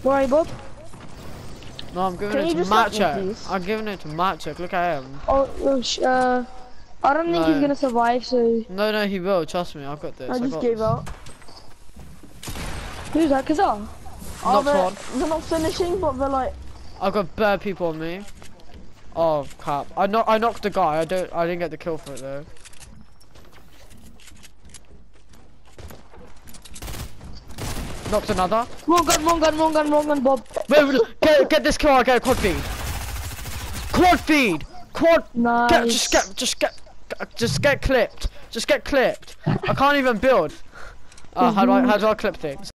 Why, Bob? No, I'm giving Can it you to just let me, Matchek. please? I'm giving it to Matchek. Look at him. Oh, I don't think he's No. gonna survive, so No, he will. Trust me. I've got this. I just got gave this. out. Who's that? Kazar? Oh, Knocked one. they're not finishing, but they're like. I've got bare people on me. Oh crap! I knocked the guy. I didn't get the kill for it though. Knocked another. Wrong gun, Bob. Wait, get this kill. I get a quad feed. Quad feed. Quad. Nice. Just get clipped. Just get clipped. I can't even build. How do I clip things?